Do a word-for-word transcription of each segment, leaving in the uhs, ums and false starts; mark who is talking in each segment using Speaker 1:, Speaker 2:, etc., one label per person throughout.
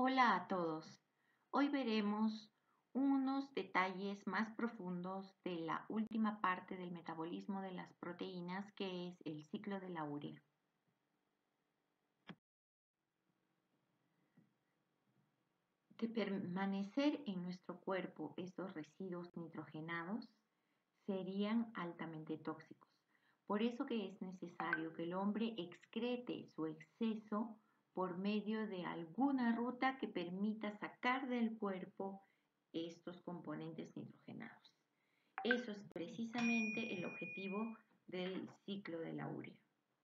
Speaker 1: Hola a todos. Hoy veremos unos detalles más profundos de la última parte del metabolismo de las proteínas, que es el ciclo de la urea. De permanecer en nuestro cuerpo estos residuos nitrogenados, serían altamente tóxicos. Por eso que es necesario que el hombre excrete su exceso por medio de alguna ruta que permita sacar del cuerpo estos componentes nitrogenados. Eso es precisamente el objetivo del ciclo de la urea.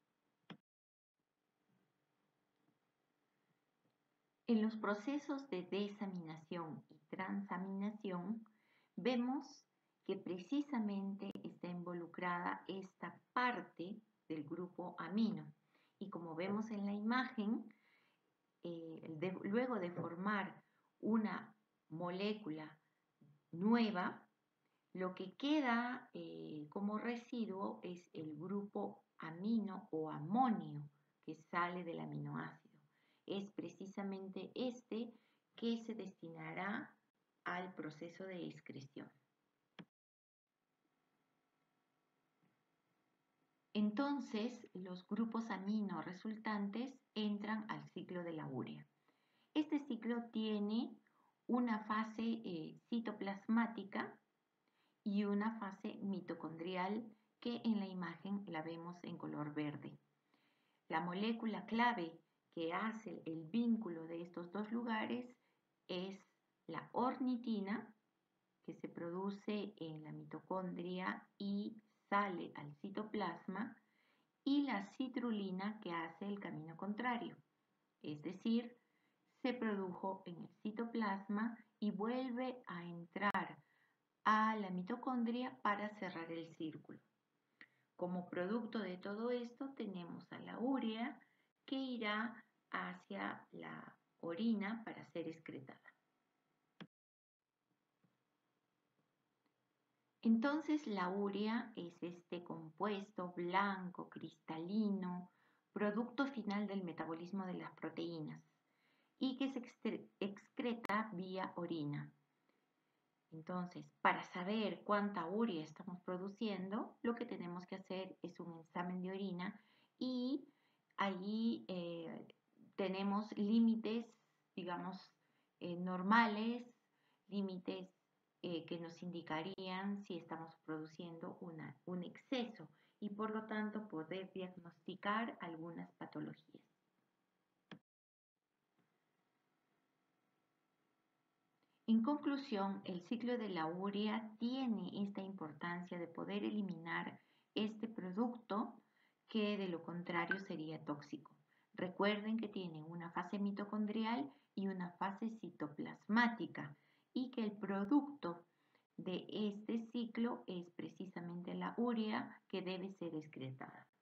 Speaker 1: En los procesos de desaminación y transaminación, vemos que precisamente está involucrada esta parte del grupo amino. Y como vemos en la imagen, eh, de, luego de formar una molécula nueva, lo que queda eh, como residuo es el grupo amino o amonio que sale del aminoácido. Es precisamente este que se destinará al proceso de excreción. Entonces, los grupos amino resultantes entran al ciclo de la urea. Este ciclo tiene una fase eh, citoplasmática y una fase mitocondrial que en la imagen la vemos en color verde. La molécula clave que hace el vínculo de estos dos lugares es la ornitina, que se produce en la mitocondria y sale al citoplasma, y la citrulina, que hace el camino contrario, es decir, se produjo en el citoplasma y vuelve a entrar a la mitocondria para cerrar el círculo. Como producto de todo esto tenemos a la urea, que irá hacia la orina para ser excretada. Entonces la urea es este compuesto blanco, cristalino, producto final del metabolismo de las proteínas y que se excreta vía orina. Entonces, para saber cuánta urea estamos produciendo, lo que tenemos que hacer es un examen de orina y allí eh, tenemos límites, digamos, eh, normales, límites eh, que nos indicarían si estamos produciendo una, un exceso y por lo tanto poder diagnosticar algunas patologías. En conclusión, el ciclo de la urea tiene esta importancia de poder eliminar este producto que de lo contrario sería tóxico. Recuerden que tiene una fase mitocondrial y una fase citoplasmática y que el producto de este ciclo es precisamente la urea, que debe ser excretada.